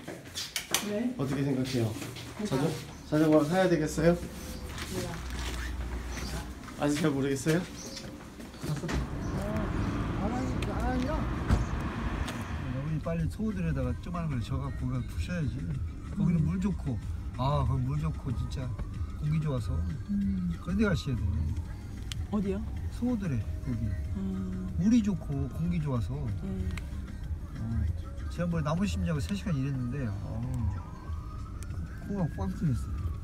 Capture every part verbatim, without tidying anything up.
왜? 어떻게 생각해요? 자전, 자전거 사야 되겠어요? 몰라. 아직 잘 모르겠어요? 안 하니, 안 하냐? 여기 빨리 소들에다가 조그만 걸 저갖고 거기가 부셔야지. 거기는 음. 물 좋고, 아 거기 물 좋고 진짜 공기 좋아서 음. 그런 데 가셔야 돼. 어디요? 소들에 거기 음. 물이 좋고 공기 좋아서 음. 어, 지난번에 나무 심자고 세 시간 일했는데 어, 코가 꽉 뚫렸어.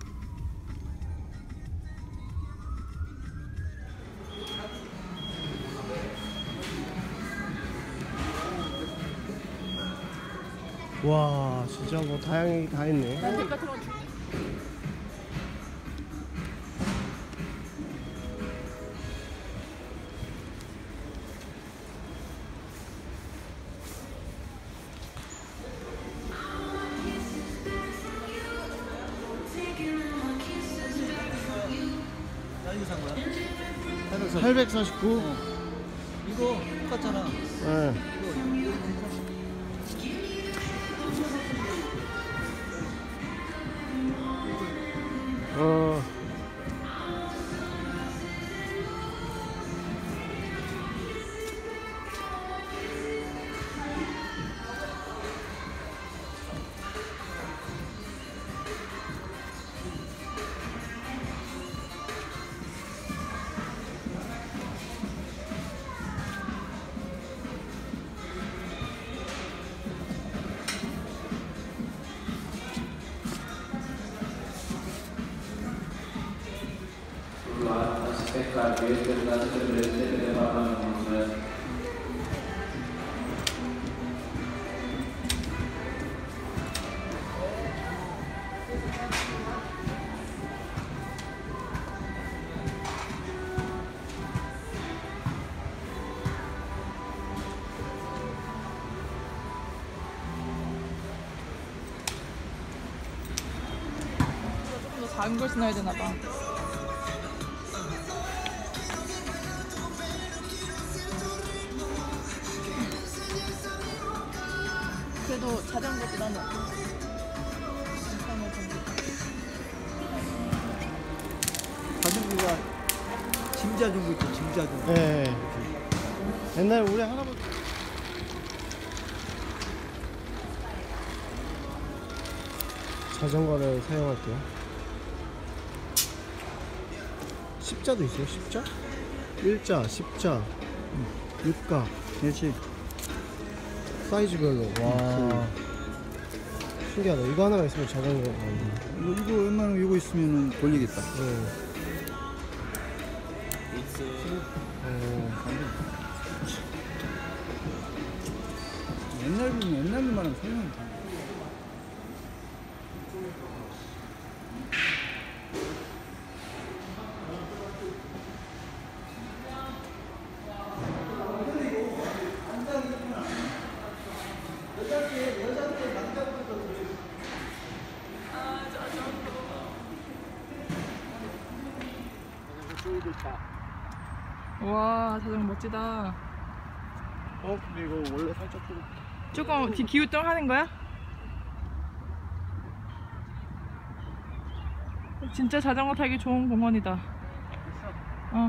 와 진짜 뭐 다양하게 다 있네. 팔백사십구? 어. 이거 똑같잖아. 네. 어. 조금 더 작은 걸 신어야 되나 봐. 그래도 자전거보다는 괜찮을 텐데. 자전거가 짐 자전거 있죠, 짐 자전거. 네. 옛날에 우리 할아버지 자전거를 사용할게요. 십자도 있어요. 십자? 일자, 십자, 육가. 그렇지. 사이즈별로. 와. 신기하다. 이거 하나가 있으면 자전거. 이거, 이거 웬만하면 이거 있으면 돌리겠다. 네. 어. 옛날 보면 옛날 것만 하면 설명이 돼. 와, 자전거 멋지다. 어, 근데 이거 원래 살짝 좀. 조금 뒤 기우뚱 하는 거야? 진짜 자전거 타기 좋은 공원이다. 어.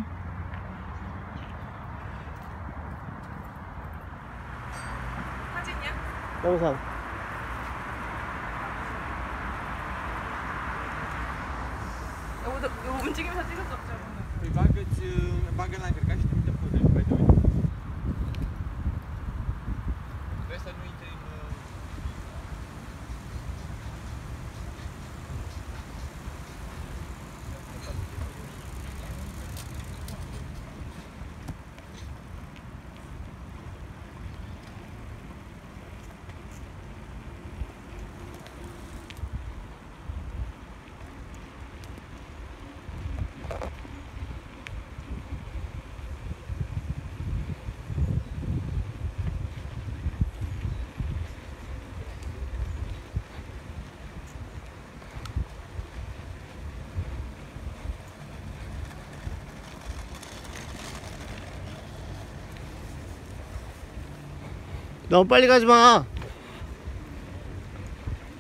사진이야? 영상. 이거, 이거 움직이면서 찍을 수 없죠? Bagă la încărcat și trimite poze, by the way. Ăsta nu intre în... 너무 빨리 가지 마.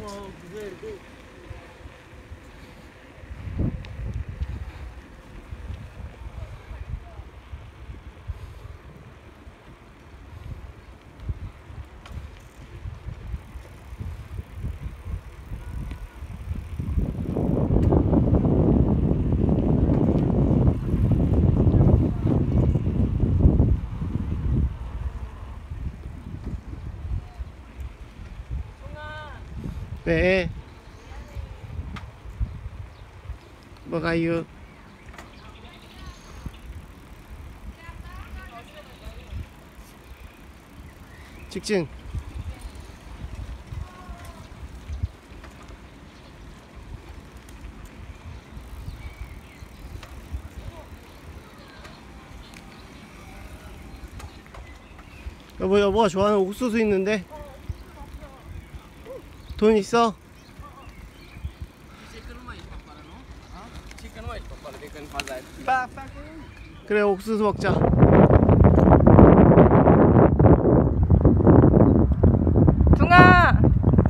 네. 뭐가요? 직진. 여보, 여보가 좋아하는 옥수수 있는데 돈 있어? 그래, 옥수수 먹자. 둥아.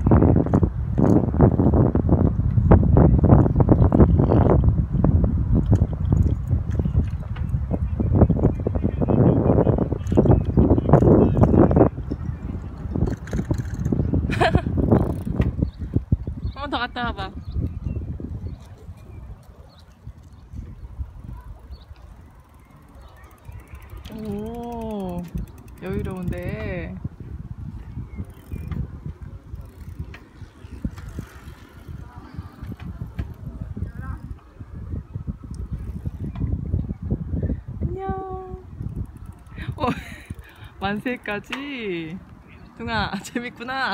한 번 더 갔다 와봐. 오, 여유로운데. 안녕. 어, 만세까지. 둥아, 재밌구나.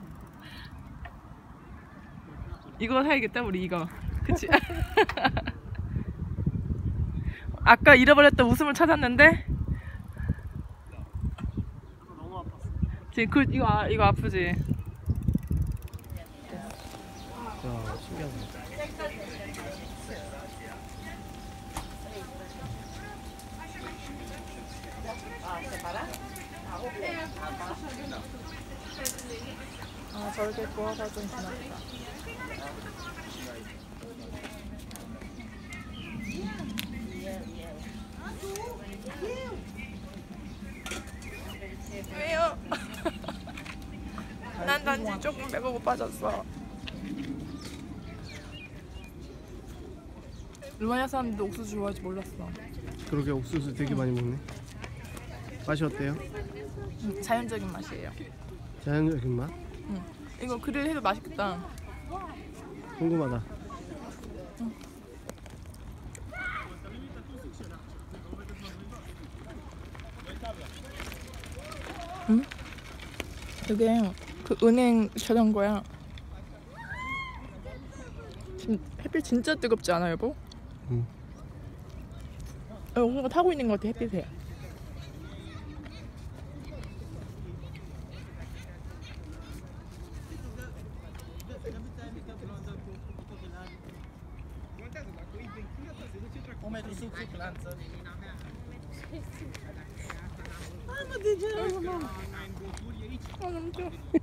이거 사야겠다, 우리 이거. 그치? 아까 잃어버렸던 웃음을 찾았는데? 너무 아팠어. 지금 그, 이거, 아, 이거 아프지? 야, 신기하다. 아, 저렇게 구워서 좀 지났다. 왜요? 난 단지 조금 배가 고파졌어. 루마니아 사람들도 옥수수 좋아할지 몰랐어. 그러게, 옥수수 되게 많이 먹네. 맛이 어때요? 음, 자연적인 맛이에요. 자연적인 맛? 응. 이거 그릴 해도 맛있겠다. 궁금하다. 응? 이게 그 은행 자전거야. 지금 햇빛 진짜 뜨겁지 않아, 여보? 응. 어, 뭔가 타고 있는 것 같아, 햇빛에. 아, 너무 좋아.